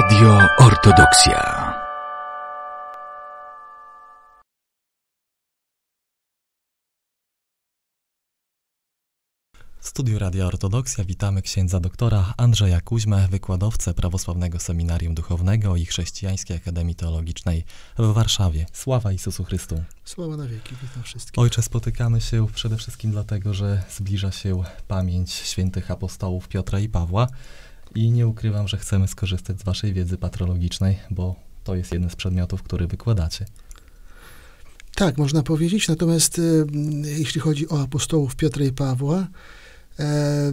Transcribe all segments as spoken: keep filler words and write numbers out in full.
Radio Ortodoksja. W studiu Radia Ortodoksja witamy księdza doktora Andrzeja Kuźmę, wykładowcę Prawosławnego Seminarium Duchownego i Chrześcijańskiej Akademii Teologicznej w Warszawie. Sława Jezusu Chrystu. Sława na wieki, witam wszystkich. Ojcze, spotykamy się przede wszystkim dlatego, że zbliża się pamięć świętych apostołów Piotra i Pawła i nie ukrywam, że chcemy skorzystać z waszej wiedzy patrologicznej, bo to jest jeden z przedmiotów, który wykładacie. Tak, można powiedzieć, natomiast e, jeśli chodzi o apostołów Piotra i Pawła, e,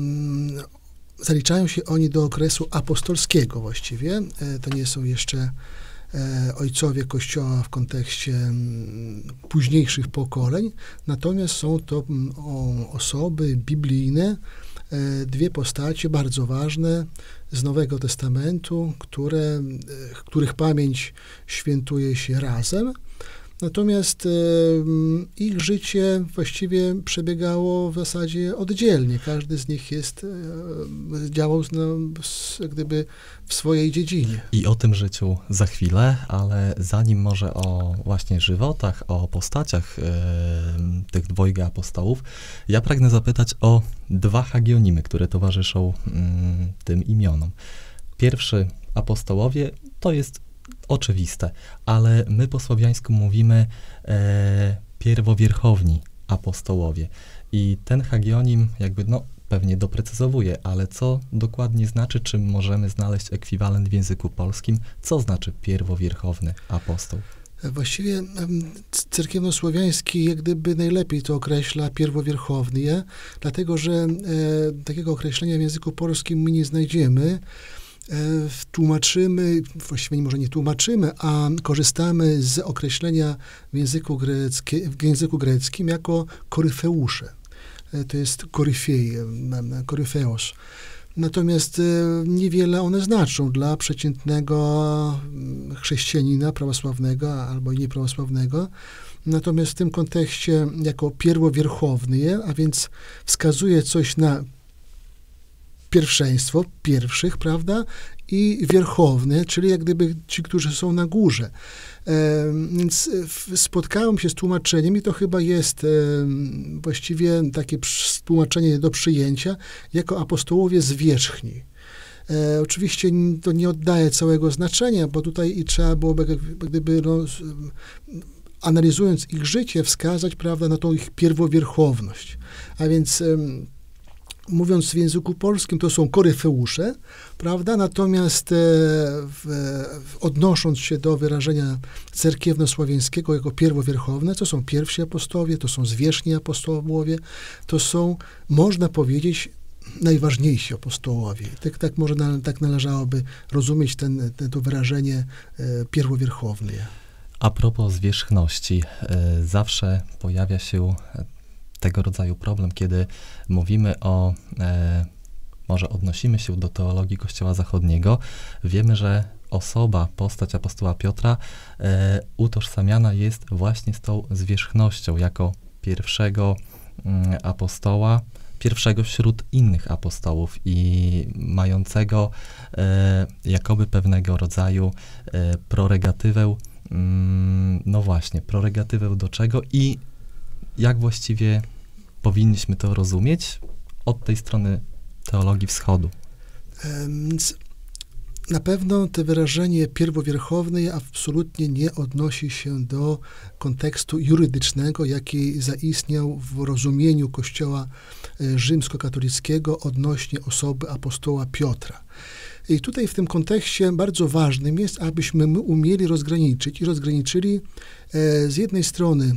zaliczają się oni do okresu apostolskiego właściwie. E, to nie są jeszcze e, ojcowie Kościoła w kontekście m, późniejszych pokoleń, natomiast są to m, o, osoby biblijne, e, dwie postacie bardzo ważne z Nowego Testamentu, które, e, których pamięć świętuje się razem. Natomiast e, ich życie właściwie przebiegało w zasadzie oddzielnie. Każdy z nich jest, e, działał no, s, gdyby w swojej dziedzinie. I o tym życiu za chwilę, ale zanim może o właśnie żywotach, o postaciach e, tych dwojga apostołów, ja pragnę zapytać o dwa hagionimy, które towarzyszą mm, tym imionom. Pierwszy, apostołowie, to jest oczywiste, ale my po słowiańsku mówimy e, pierwowierchowni apostołowie. I ten hagionim jakby, no, pewnie doprecyzowuje, ale co dokładnie znaczy, czy możemy znaleźć ekwiwalent w języku polskim? Co znaczy pierwowierchowny apostoł? Właściwie cerkiewnosłowiański jak gdyby najlepiej to określa pierwowierchowny, dlatego że e, takiego określenia w języku polskim my nie znajdziemy. Tłumaczymy, właściwie może nie tłumaczymy, a korzystamy z określenia w języku, greckie, w języku greckim jako koryfeusze. To jest koryfei, koryfeos. Natomiast niewiele one znaczą dla przeciętnego chrześcijanina prawosławnego albo i nieprawosławnego. Natomiast w tym kontekście jako pierwowierchowny, a więc wskazuje coś na pierwszeństwo pierwszych, prawda, i wierchowny, czyli jak gdyby ci, którzy są na górze. E, więc spotkałem się z tłumaczeniem i to chyba jest e, właściwie takie tłumaczenie do przyjęcia jako apostołowie zwierzchni. E, oczywiście to nie oddaje całego znaczenia, bo tutaj i trzeba byłoby gdyby no, analizując ich życie wskazać, prawda, na tą ich pierwowierchowność. A więc e, mówiąc w języku polskim, to są koryfeusze, prawda? Natomiast e, w, odnosząc się do wyrażenia cerkiewnosłowiańskiego jako pierwowierchowne, to są pierwsi apostołowie, to są zwierzchni apostołowie, to są, można powiedzieć, najważniejsi apostołowie. Tak, tak może na, tak należałoby rozumieć ten, ten, to wyrażenie e, pierwowierchowny. A propos zwierzchności, e, zawsze pojawia się tego rodzaju problem, kiedy mówimy o, e, może odnosimy się do teologii Kościoła Zachodniego, wiemy, że osoba, postać apostoła Piotra e, utożsamiana jest właśnie z tą zwierzchnością, jako pierwszego mm, apostoła, pierwszego wśród innych apostołów i mającego e, jakoby pewnego rodzaju e, proregatywę, mm, no właśnie, proregatywę do czego i jak właściwie powinniśmy to rozumieć od tej strony teologii wschodu? Więc na pewno to wyrażenie pierwowierchowny absolutnie nie odnosi się do kontekstu jurydycznego, jaki zaistniał w rozumieniu Kościoła rzymskokatolickiego odnośnie osoby apostoła Piotra. I tutaj w tym kontekście bardzo ważnym jest, abyśmy my umieli rozgraniczyć i rozgraniczyli z jednej strony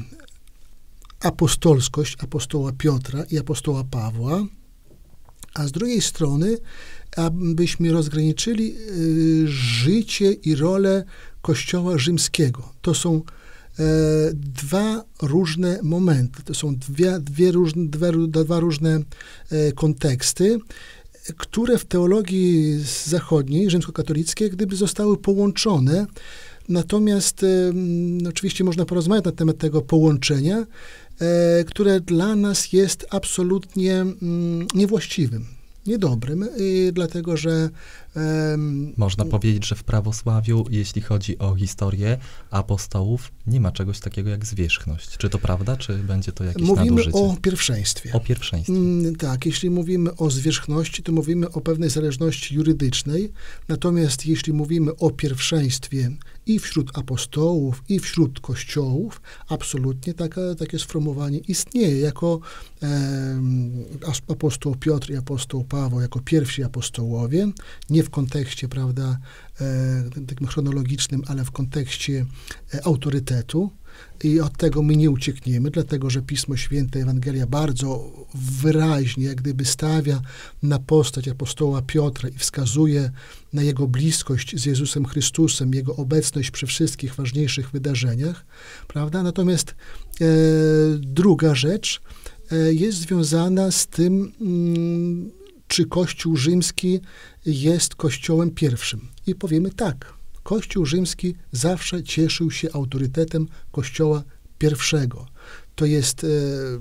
apostolskość apostoła Piotra i apostoła Pawła, a z drugiej strony, abyśmy rozgraniczyli y, życie i rolę Kościoła rzymskiego. To są e, dwa różne momenty, to są dwie, dwie różne, dwa, dwa różne e, konteksty, które w teologii zachodniej, rzymskokatolickiej, gdyby zostały połączone. Natomiast e, oczywiście można porozmawiać na temat tego połączenia, które dla nas jest absolutnie mm, niewłaściwym. niedobrym, i dlatego, że um, Można powiedzieć, że w prawosławiu, jeśli chodzi o historię apostołów, nie ma czegoś takiego jak zwierzchność. Czy to prawda, czy będzie to jakieś mówimy nadużycie? o pierwszeństwie. O pierwszeństwie. Mm, tak, jeśli mówimy o zwierzchności, to mówimy o pewnej zależności jurydycznej, natomiast jeśli mówimy o pierwszeństwie i wśród apostołów, i wśród kościołów, absolutnie taka, takie sformułowanie istnieje. Jako e, apostoł Piotr i apostoł Paweł, jako pierwsi apostołowie, nie w kontekście, prawda, e, takim chronologicznym, ale w kontekście e, autorytetu. I od tego my nie uciekniemy, dlatego że Pismo Święte, Ewangelia bardzo wyraźnie jak gdyby stawia na postać apostoła Piotra i wskazuje na jego bliskość z Jezusem Chrystusem, jego obecność przy wszystkich ważniejszych wydarzeniach, prawda? Natomiast e, druga rzecz e, jest związana z tym, mm, czy Kościół rzymski jest Kościołem pierwszym. I powiemy tak. Kościół rzymski zawsze cieszył się autorytetem Kościoła pierwszego. To jest, e,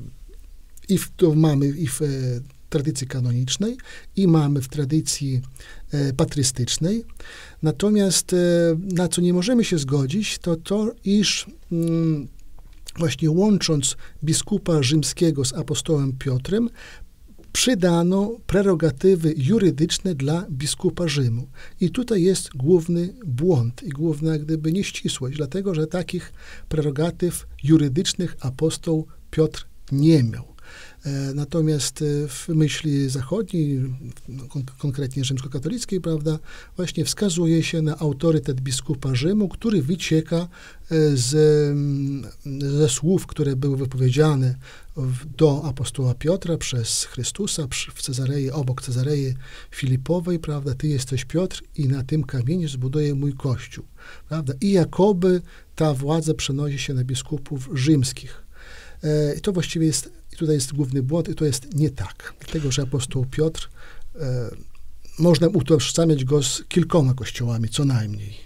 i w, to mamy i w e, tradycji kanonicznej, i mamy w tradycji e, patrystycznej. Natomiast e, na co nie możemy się zgodzić, to to, iż mm, właśnie łącząc biskupa rzymskiego z apostołem Piotrem, przydano prerogatywy jurydyczne dla biskupa Rzymu. I tutaj jest główny błąd i główna jak gdyby nieścisłość, dlatego że takich prerogatyw jurydycznych apostoł Piotr nie miał. Natomiast w myśli zachodniej, konkretnie rzymskokatolickiej, prawda, właśnie wskazuje się na autorytet biskupa Rzymu, który wycieka z, ze słów, które były wypowiedziane do apostoła Piotra przez Chrystusa w Cezarei, obok Cezarei Filipowej, prawda, ty jesteś Piotr i na tym kamieniu zbuduję mój Kościół, prawda, i jakoby ta władza przenosi się na biskupów rzymskich. I to właściwie jest, i tutaj jest główny błąd, i to jest nie tak. Dlatego, że apostoł Piotr, e, można utożsamiać go z kilkoma kościołami, co najmniej.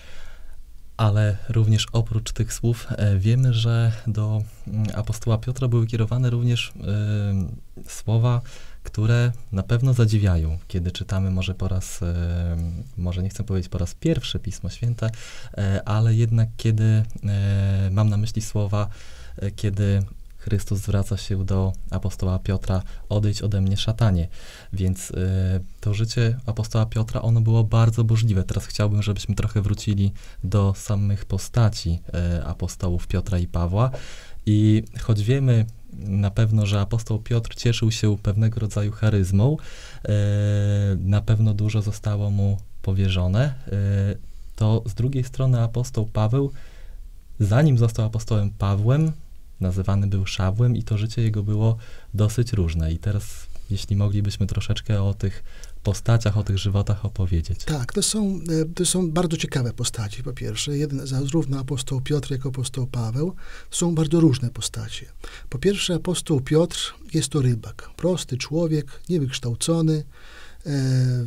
Ale również oprócz tych słów e, wiemy, że do m, apostoła Piotra były kierowane również e, słowa, które na pewno zadziwiają, kiedy czytamy może po raz, e, może nie chcę powiedzieć po raz pierwszy Pismo Święte, e, ale jednak kiedy e, mam na myśli słowa, e, kiedy Chrystus zwraca się do apostoła Piotra, odejdź ode mnie, szatanie. Więc y, to życie apostoła Piotra, ono było bardzo burzliwe. Teraz chciałbym, żebyśmy trochę wrócili do samych postaci y, apostołów Piotra i Pawła. I choć wiemy na pewno, że apostoł Piotr cieszył się pewnego rodzaju charyzmą, y, na pewno dużo zostało mu powierzone, y, to z drugiej strony apostoł Paweł, zanim został apostołem Pawłem, nazywany był Szawłem i to życie jego było dosyć różne. I teraz, jeśli moglibyśmy troszeczkę o tych postaciach, o tych żywotach opowiedzieć. Tak, to są, to są bardzo ciekawe postaci, po pierwsze. Jeden, zarówno apostoł Piotr, jak i apostoł Paweł są bardzo różne postacie. Po pierwsze, apostoł Piotr jest to rybak. Prosty człowiek, niewykształcony, e,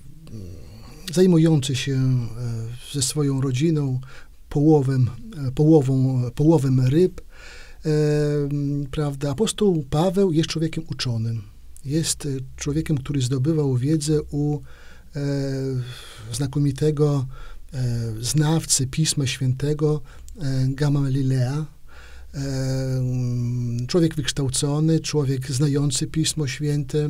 zajmujący się e, ze swoją rodziną połowem, połową, połowem ryb. E, prawda, apostoł Paweł jest człowiekiem uczonym. Jest człowiekiem, który zdobywał wiedzę u e, znakomitego e, znawcy Pisma Świętego e, Gamalilea. E, człowiek wykształcony, człowiek znający Pismo Święte.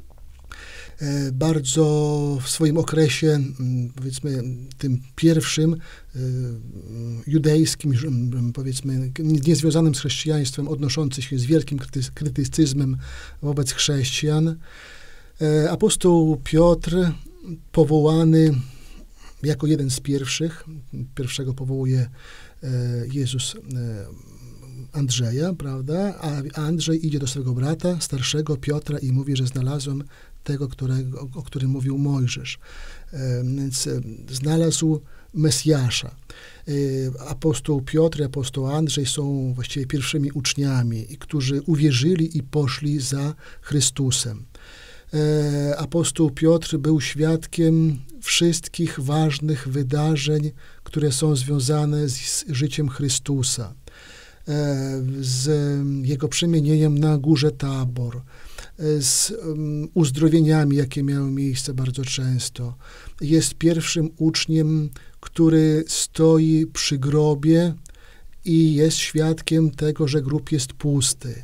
E, bardzo w swoim okresie, powiedzmy, tym pierwszym, e, judejskim, powiedzmy, niezwiązanym z chrześcijaństwem, odnoszący się z wielkim kryty- krytycyzmem wobec chrześcijan. E, apostoł Piotr, powołany jako jeden z pierwszych, pierwszego powołuje e, Jezus e, Andrzeja, prawda, a Andrzej idzie do swego brata, starszego Piotra i mówi, że znalazłem tego, którego, o którym mówił Mojżesz. E, więc e, znalazł Mesjasza. E, apostoł Piotr i apostoł Andrzej są właściwie pierwszymi uczniami, którzy uwierzyli i poszli za Chrystusem. E, apostoł Piotr był świadkiem wszystkich ważnych wydarzeń, które są związane z, z życiem Chrystusa. E, z jego przemienieniem na górze Tabor, z um, uzdrowieniami, jakie miały miejsce bardzo często. Jest pierwszym uczniem, który stoi przy grobie i jest świadkiem tego, że grób jest pusty.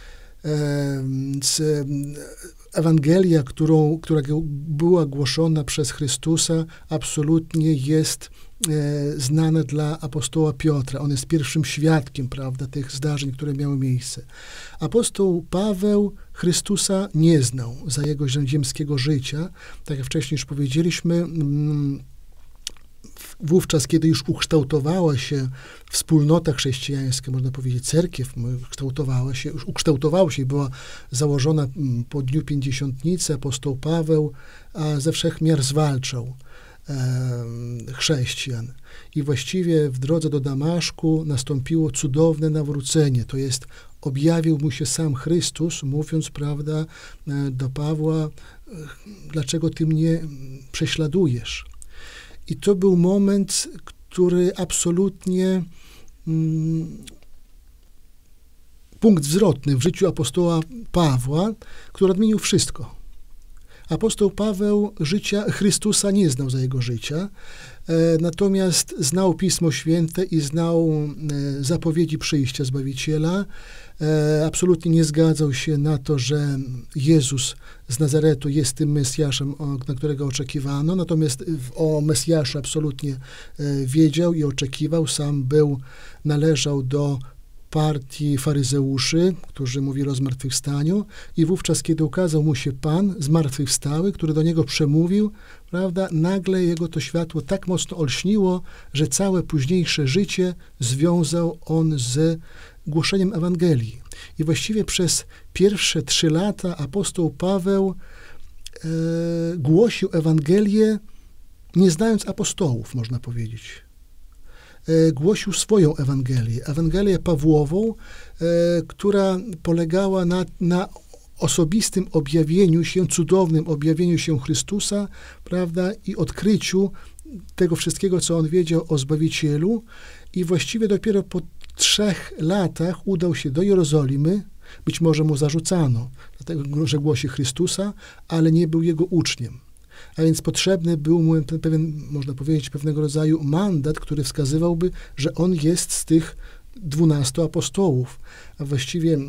Ewangelia, którą, która była głoszona przez Chrystusa, absolutnie jest e, znana dla apostoła Piotra. On jest pierwszym świadkiem, prawda, tych zdarzeń, które miały miejsce. Apostoł Paweł Chrystusa nie znał za jego ziemskiego życia. Tak jak wcześniej już powiedzieliśmy, mm, wówczas, kiedy już ukształtowała się wspólnota chrześcijańska, można powiedzieć, cerkiew kształtowała się, już ukształtowała się i była założona po Dniu Pięćdziesiątnicy, apostoł Paweł a ze wszech miar zwalczał e, chrześcijan. I właściwie w drodze do Damaszku nastąpiło cudowne nawrócenie, to jest objawił mu się sam Chrystus, mówiąc, prawda, do Pawła, dlaczego ty mnie prześladujesz? I to był moment, który absolutnie mm, punkt zwrotny w życiu apostoła Pawła, który odmienił wszystko. Apostoł Paweł życia Chrystusa nie znał za jego życia, e, natomiast znał Pismo Święte i znał e, zapowiedzi przyjścia Zbawiciela. E, absolutnie nie zgadzał się na to, że Jezus z Nazaretu jest tym Mesjaszem, o, na którego oczekiwano, natomiast o Mesjaszu absolutnie e, wiedział i oczekiwał. Sam był, należał do partii faryzeuszy, którzy mówili o zmartwychwstaniu, i wówczas, kiedy ukazał mu się Pan zmartwychwstały, który do niego przemówił, prawda, nagle jego to światło tak mocno olśniło, że całe późniejsze życie związał on z głoszeniem Ewangelii. I właściwie przez pierwsze trzy lata apostoł Paweł e, głosił Ewangelię, nie znając apostołów, można powiedzieć. Głosił swoją Ewangelię, Ewangelię Pawłową, e, która polegała na, na osobistym objawieniu się, cudownym objawieniu się Chrystusa, prawda, i odkryciu tego wszystkiego, co on wiedział o Zbawicielu. I właściwie dopiero po trzech latach udał się do Jerozolimy. Być może mu zarzucano, dlatego, że głosi Chrystusa, ale nie był jego uczniem. A więc potrzebny był mu pewien, można powiedzieć, pewnego rodzaju mandat, który wskazywałby, że on jest z tych dwunastu apostołów. A właściwie e,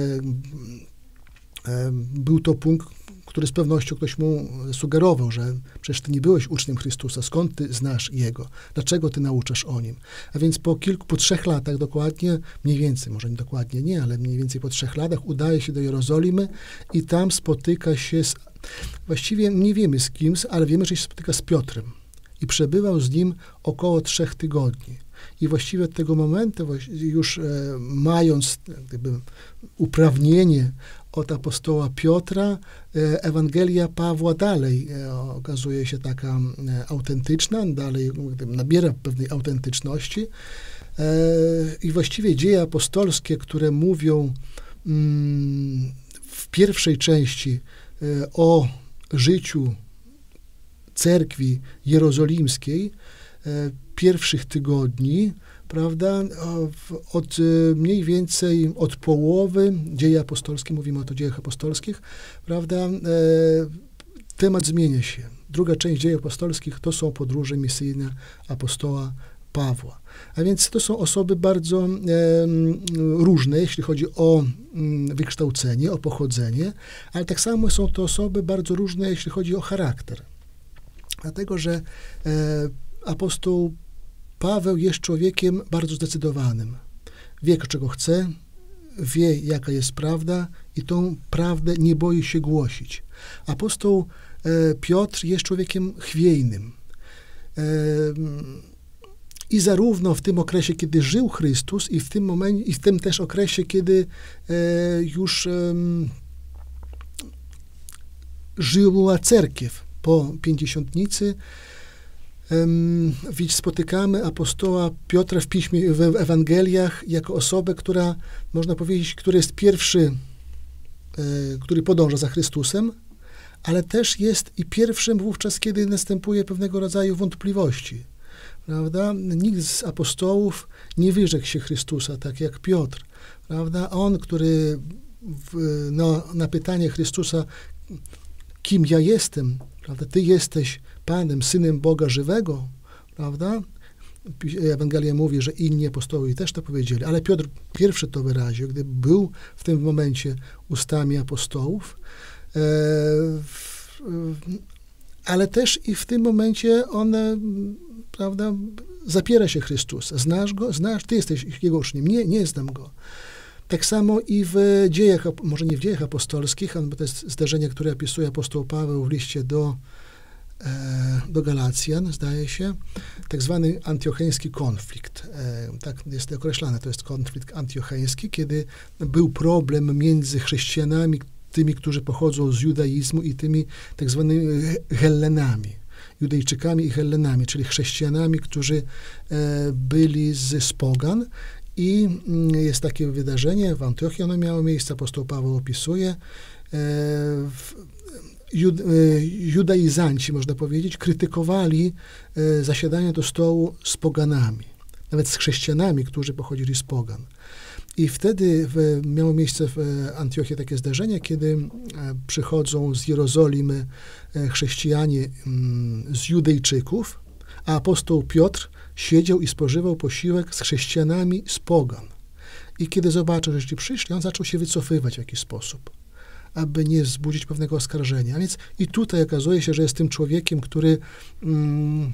e, był to punkt, który z pewnością ktoś mu sugerował, że przecież ty nie byłeś uczniem Chrystusa, skąd ty znasz Jego? Dlaczego ty nauczasz o Nim? A więc po kilku, po trzech latach dokładnie, mniej więcej, może nie dokładnie nie, ale mniej więcej po trzech latach udaje się do Jerozolimy i tam spotyka się z, właściwie nie wiemy z kim, ale wiemy, że się spotyka z Piotrem i przebywał z nim około trzech tygodni. I właściwie od tego momentu, już e, mając jakby uprawnienie od apostoła Piotra, e, Ewangelia Pawła dalej e, okazuje się taka e, autentyczna, dalej e, nabiera pewnej autentyczności. E, I właściwie dzieje apostolskie, które mówią mm, w pierwszej części e, o życiu cerkwi jerozolimskiej, e, pierwszych tygodni, prawda, od mniej więcej od połowy dzieje apostolskie, mówimy o to dziejach apostolskich, prawda, e, temat zmienia się. Druga część dziejów apostolskich to są podróże misyjne apostoła Pawła. A więc to są osoby bardzo e, różne, jeśli chodzi o m, wykształcenie, o pochodzenie, ale tak samo są to osoby bardzo różne, jeśli chodzi o charakter. Dlatego, że e, apostoł Paweł jest człowiekiem bardzo zdecydowanym. Wie, czego chce, wie, jaka jest prawda i tą prawdę nie boi się głosić. Apostoł e, Piotr jest człowiekiem chwiejnym. E, I zarówno w tym okresie, kiedy żył Chrystus, i w tym momencie, i w tym też okresie, kiedy e, już e, żyła cerkiew po Pięćdziesiątnicy, Więc spotykamy apostoła Piotra w Piśmie, w Ewangeliach jako osobę, która, można powiedzieć, który jest pierwszy, który podąża za Chrystusem, ale też jest i pierwszym wówczas, kiedy następuje pewnego rodzaju wątpliwości. Prawda? Nikt z apostołów nie wyrzekł się Chrystusa, tak jak Piotr. Prawda? On, który w, no, na pytanie Chrystusa, kim ja jestem, prawda? Ty jesteś Panem, Synem Boga żywego, prawda? Ewangelia mówi, że inni apostołowie też to powiedzieli, ale Piotr pierwszy to wyraził, gdy był w tym momencie ustami apostołów, e, w, ale też i w tym momencie on, prawda, zapiera się Chrystusa. Znasz Go? Znasz? Ty jesteś Jego uczniem. Nie, nie znam Go. Tak samo i w dziejach, może nie w dziejach apostolskich, bo to jest zdarzenie, które opisuje apostoł Paweł w liście do, e, do Galacjan, zdaje się, tak zwany antiocheński konflikt. E, tak jest określane, to jest konflikt antiocheński, kiedy był problem między chrześcijanami, tymi, którzy pochodzą z judaizmu i tymi tak zwanymi Hellenami, Judejczykami i Hellenami, czyli chrześcijanami, którzy e, byli z, z pogan. I jest takie wydarzenie, w Antiochii ono miało miejsce, apostoł Paweł opisuje, e, jud, e, judaizanci, można powiedzieć, krytykowali e, zasiadanie do stołu z poganami, nawet z chrześcijanami, którzy pochodzili z pogan. I wtedy w, miało miejsce w Antiochii takie zdarzenie, kiedy e, przychodzą z Jerozolimy e, chrześcijanie m, z Judejczyków, a apostoł Piotr siedział i spożywał posiłek z chrześcijanami z pogan. I kiedy zobaczył, że ci przyszli, on zaczął się wycofywać w jakiś sposób, aby nie wzbudzić pewnego oskarżenia. A więc i tutaj okazuje się, że jest tym człowiekiem, który mm,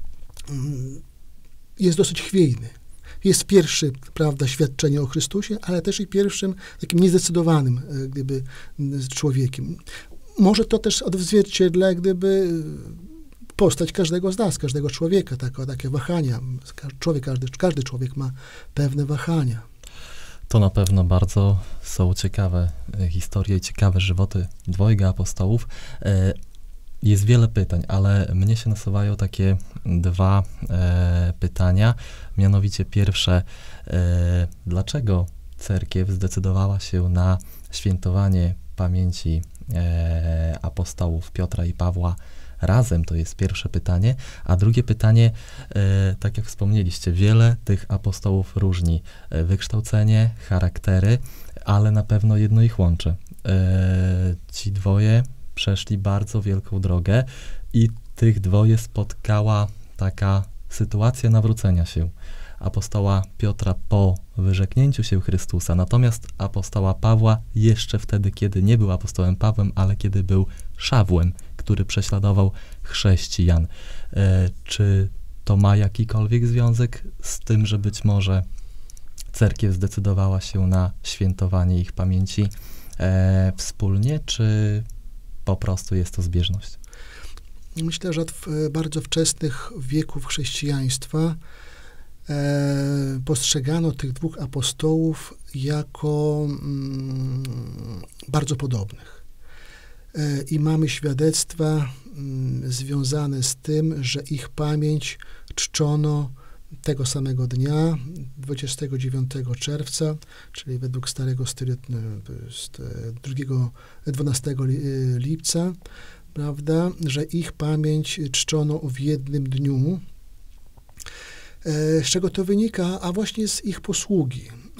jest dosyć chwiejny. Jest pierwszy, prawda, świadczenie o Chrystusie, ale też i pierwszym takim niezdecydowanym gdyby człowiekiem. Może to też odzwierciedla gdyby postać każdego z nas, każdego człowieka, tako, takie wahania. Człowiek, każdy, każdy człowiek ma pewne wahania. To na pewno bardzo są ciekawe historie i ciekawe żywoty dwojga apostołów. Jest wiele pytań, ale mnie się nasuwają takie dwa e, pytania. Mianowicie pierwsze, e, dlaczego cerkiew zdecydowała się na świętowanie pamięci e, apostołów Piotra i Pawła razem? To jest pierwsze pytanie. A drugie pytanie, e, tak jak wspomnieliście, wiele tych apostołów różni e, wykształcenie, charaktery, ale na pewno jedno ich łączy. E, ci dwoje przeszli bardzo wielką drogę i tych dwoje spotkała taka sytuacja nawrócenia się apostoła Piotra po wyrzeknięciu się Chrystusa, natomiast apostoła Pawła jeszcze wtedy, kiedy nie był apostołem Pawłem, ale kiedy był Szawłem, który prześladował chrześcijan. E, czy to ma jakikolwiek związek z tym, że być może cerkiew zdecydowała się na świętowanie ich pamięci e, wspólnie, czy po prostu jest to zbieżność? Myślę, że od bardzo wczesnych wieków chrześcijaństwa e, postrzegano tych dwóch apostołów jako mm, bardzo podobnych. E, I mamy świadectwa mm, związane z tym, że ich pamięć czczono tego samego dnia, dwudziestego dziewiątego czerwca, czyli według starego stylu, to jest drugiego, dwunastego lipca, prawda, że ich pamięć czczono w jednym dniu. Z czego to wynika? A właśnie z ich posługi.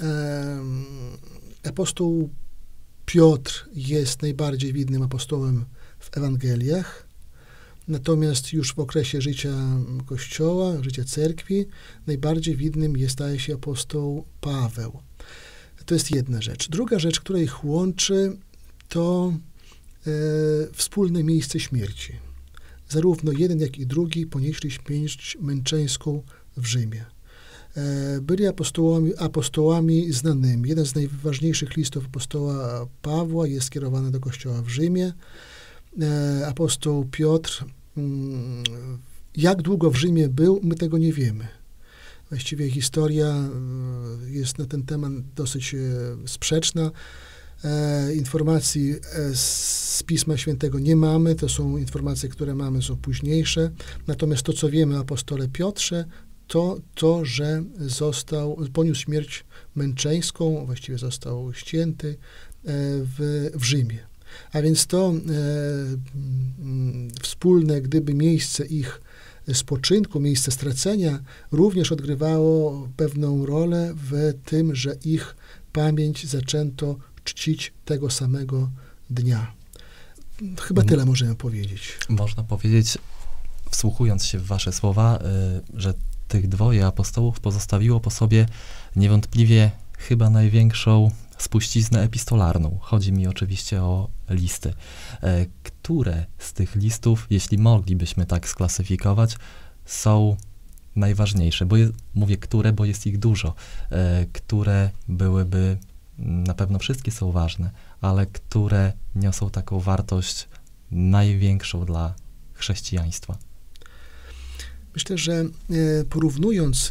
Apostoł Piotr jest najbardziej widnym apostołem w Ewangeliach. Natomiast już w okresie życia Kościoła, życia cerkwi, najbardziej widnym jest, staje się apostoł Paweł. To jest jedna rzecz. Druga rzecz, która ich łączy, to e, wspólne miejsce śmierci. Zarówno jeden, jak i drugi ponieśli śmierć męczeńską w Rzymie. E, byli apostołami, apostołami znanymi. Jeden z najważniejszych listów apostoła Pawła jest skierowany do Kościoła w Rzymie. E, apostoł Piotr, mm, jak długo w Rzymie był, my tego nie wiemy. Właściwie historia jest na ten temat dosyć e, sprzeczna. E, informacji e, z Pisma Świętego nie mamy, to są informacje, które mamy, są późniejsze. Natomiast to, co wiemy o apostole Piotrze, to, to że został, poniósł śmierć męczeńską, właściwie został ścięty e, w, w Rzymie. A więc to e, m, wspólne, gdyby miejsce ich spoczynku, miejsce stracenia również odgrywało pewną rolę w tym, że ich pamięć zaczęto czcić tego samego dnia. Chyba tyle możemy powiedzieć. Można powiedzieć, wsłuchując się w wasze słowa, y, że tych dwoje apostołów pozostawiło po sobie niewątpliwie chyba największą spuściznę epistolarną. Chodzi mi oczywiście o listy. E, które z tych listów, jeśli moglibyśmy tak sklasyfikować, są najważniejsze? Bo je, mówię które, bo jest ich dużo. E, które byłyby, na pewno wszystkie są ważne, ale które niosą taką wartość największą dla chrześcijaństwa? Myślę, że porównując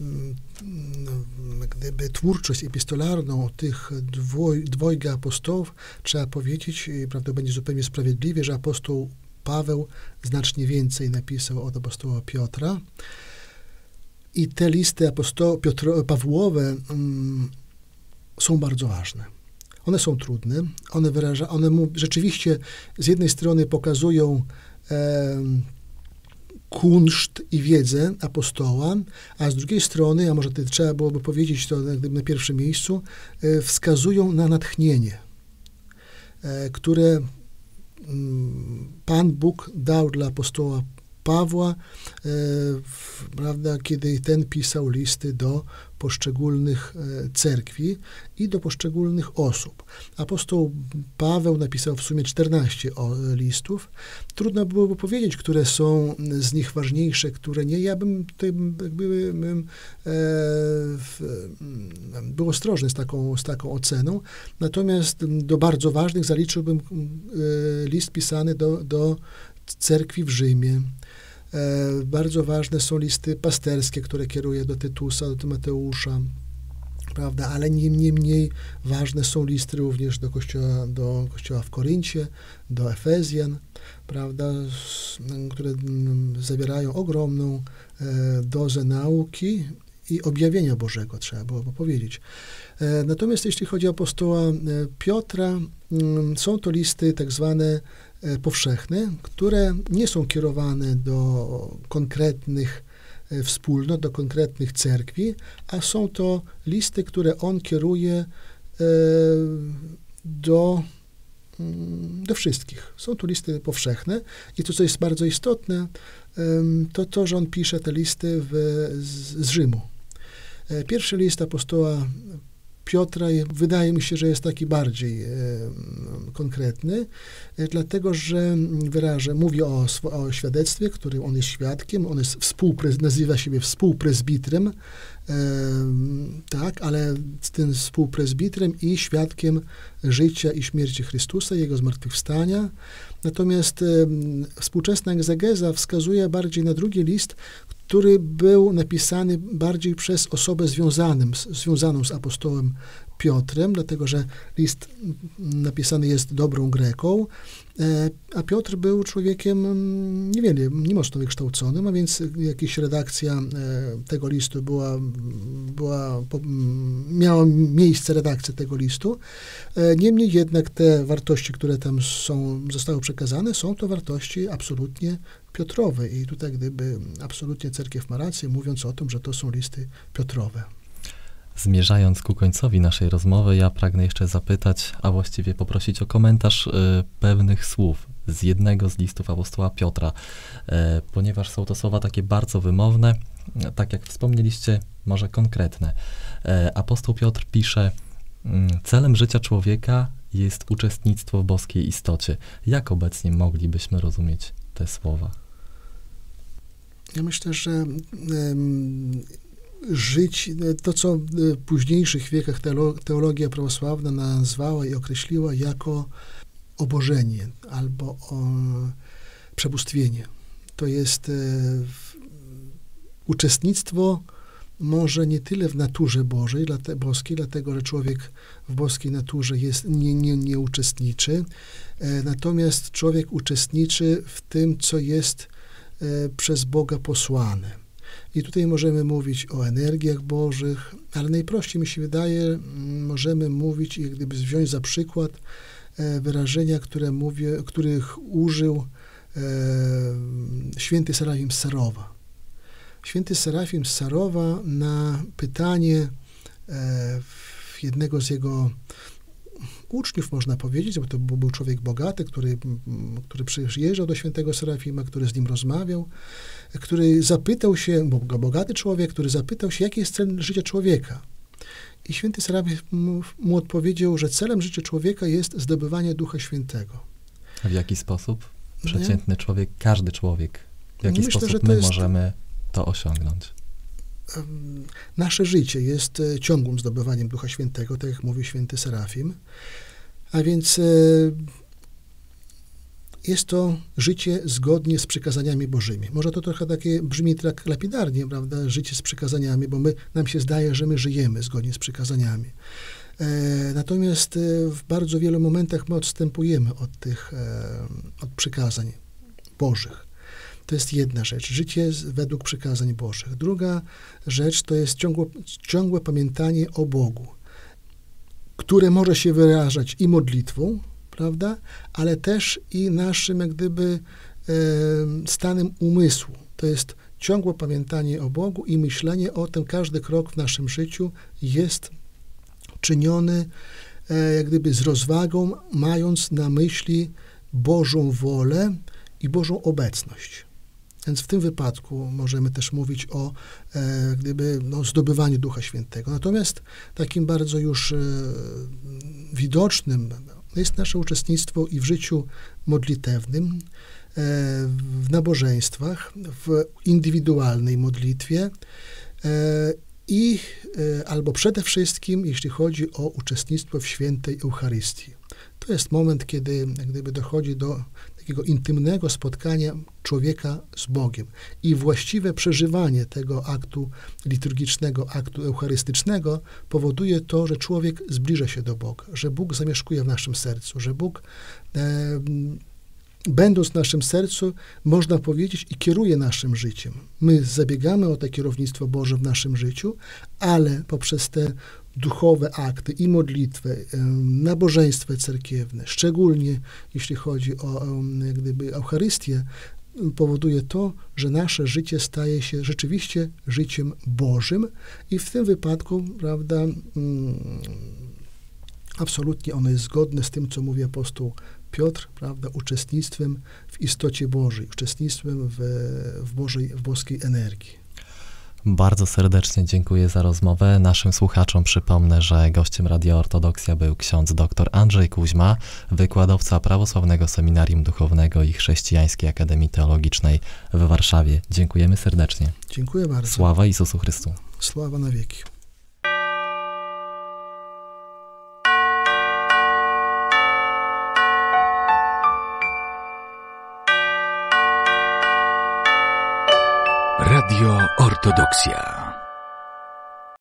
gdyby twórczość epistolarną tych dwoj, dwojga apostołów, trzeba powiedzieć, i prawda będzie zupełnie sprawiedliwie, że apostoł Paweł znacznie więcej napisał od apostoła Piotra. I te listy apostoł, Piotro, Pawłowe um, są bardzo ważne. One są trudne, one, wyraża, one mu, rzeczywiście z jednej strony pokazują um, kunszt i wiedzę apostoła, a z drugiej strony, a może to trzeba byłoby powiedzieć to na pierwszym miejscu, wskazują na natchnienie, które Pan Bóg dał dla apostoła Pawła, prawda, kiedy ten pisał listy do poszczególnych cerkwi i do poszczególnych osób. Apostoł Paweł napisał w sumie czternaście listów. Trudno byłoby powiedzieć, które są z nich ważniejsze, które nie. Ja bym tutaj jakby, bym, e, w, był ostrożny z taką, z taką oceną. Natomiast do bardzo ważnych zaliczyłbym e, list pisany do, do cerkwi w Rzymie. E, bardzo ważne są listy pasterskie, które kieruje do Tytusa, do Tymoteusza, prawda, ale nie, nie mniej ważne są listy również do kościoła, do kościoła w Koryncie, do Efezjan, prawda, s, które m, zawierają ogromną e, dozę nauki i objawienia Bożego, trzeba byłoby powiedzieć. E, natomiast jeśli chodzi o apostoła e, Piotra, m, są to listy tak zwane powszechne, które nie są kierowane do konkretnych wspólnot, do konkretnych cerkwi, a są to listy, które on kieruje do, do wszystkich. Są to listy powszechne i to, co jest bardzo istotne, to to, że on pisze te listy w, z, z Rzymu. Pierwszy list apostoła Piotra wydaje mi się, że jest taki bardziej e, konkretny, e, dlatego, że wyraża, mówi o, o świadectwie, którym on jest świadkiem, on jest współprez, nazywa siebie współprezbitrem, e, tak, ale z tym współprezbitrem i świadkiem życia i śmierci Chrystusa, Jego zmartwychwstania. Natomiast e, współczesna egzegeza wskazuje bardziej na drugi list, który był napisany bardziej przez osobę związanym, związaną z apostołem Piotrem, dlatego że list napisany jest dobrą Greką, a Piotr był człowiekiem niewiele, nie mocno wykształconym, a więc jakaś redakcja tego listu była, była, miała miejsce redakcja tego listu. Niemniej jednak te wartości, które tam są, zostały przekazane, są to wartości absolutnie Piotrowe i tutaj gdyby absolutnie cerkiew ma rację, mówiąc o tym, że to są listy Piotrowe. Zmierzając ku końcowi naszej rozmowy, ja pragnę jeszcze zapytać, a właściwie poprosić o komentarz y, pewnych słów z jednego z listów apostoła Piotra, y, ponieważ są to słowa takie bardzo wymowne, tak jak wspomnieliście, może konkretne. Y, apostoł Piotr pisze, y, celem życia człowieka jest uczestnictwo w boskiej istocie. Jak obecnie moglibyśmy rozumieć te słowa? Ja myślę, że um, żyć, to co w późniejszych wiekach teologia prawosławna nazwała i określiła jako obożenie albo o przebóstwienie. To jest e, uczestnictwo może nie tyle w naturze Bożej, dlate, boskiej, dlatego że człowiek w boskiej naturze jest, nie, nie, nie uczestniczy, e, natomiast człowiek uczestniczy w tym, co jest e, przez Boga posłane. I tutaj możemy mówić o energiach bożych, ale najprościej mi się wydaje, możemy mówić, jak gdyby wziąć za przykład e, wyrażenia, które mówię, których użył e, święty Serafim z Sarowa. Święty Serafim z Sarowa na pytanie e, jednego z jego uczniów, można powiedzieć, bo to był człowiek bogaty, który, który przyjeżdżał do świętego Serafima, który z nim rozmawiał, który zapytał się, bo bogaty człowiek, który zapytał się, jaki jest cel życia człowieka. I święty Serafim mu, mu odpowiedział, że celem życia człowieka jest zdobywanie Ducha Świętego. A w jaki sposób przeciętny Nie? człowiek, każdy człowiek, w jaki Myślę, sposób że to my jest... możemy to osiągnąć? Nasze życie jest ciągłym zdobywaniem Ducha Świętego, tak jak mówił święty Serafim. A więc jest to życie zgodnie z przykazaniami Bożymi. Może to trochę takie brzmi tak lapidarnie, prawda? Życie z przykazaniami, bo my, nam się zdaje, że my żyjemy zgodnie z przykazaniami. E, natomiast w bardzo wielu momentach my odstępujemy od tych e, od przykazań Bożych. To jest jedna rzecz, życie według przykazań Bożych. Druga rzecz to jest ciągłe, ciągłe pamiętanie o Bogu, które może się wyrażać i modlitwą, prawda, ale też i naszym jak gdyby e, stanem umysłu. To jest ciągłe pamiętanie o Bogu i myślenie o tym, każdy krok w naszym życiu jest czyniony e, jak gdyby z rozwagą, mając na myśli Bożą wolę i Bożą obecność. Więc w tym wypadku możemy też mówić o e, gdyby, no, zdobywaniu Ducha Świętego. Natomiast takim bardzo już e, widocznym jest nasze uczestnictwo i w życiu modlitewnym, e, w nabożeństwach, w indywidualnej modlitwie e, i e, albo przede wszystkim, jeśli chodzi o uczestnictwo w świętej Eucharystii. To jest moment, kiedy jak gdyby dochodzi do takiego intymnego spotkania człowieka z Bogiem i właściwe przeżywanie tego aktu liturgicznego, aktu eucharystycznego powoduje to, że człowiek zbliża się do Boga, że Bóg zamieszkuje w naszym sercu, że Bóg e, będąc w naszym sercu, można powiedzieć, i kieruje naszym życiem. My zabiegamy o to kierownictwo Boże w naszym życiu, ale poprzez te duchowe akty i modlitwę, nabożeństwo cerkiewne, szczególnie jeśli chodzi o jak gdyby Eucharystię, powoduje to, że nasze życie staje się rzeczywiście życiem Bożym i w tym wypadku, prawda, absolutnie ono jest zgodne z tym, co mówi apostoł Piotr, prawda, uczestnictwem w istocie Bożej, uczestnictwem w, w, Bożej, w boskiej energii. Bardzo serdecznie dziękuję za rozmowę. Naszym słuchaczom przypomnę, że gościem Radia Ortodoksja był ksiądz dr Andrzej Kuźma, wykładowca Prawosławnego Seminarium Duchownego i Chrześcijańskiej Akademii Teologicznej w Warszawie. Dziękujemy serdecznie. Dziękuję bardzo. Sława Jezusu Chrystu. Sława na wieki. Radio Ortodoksja.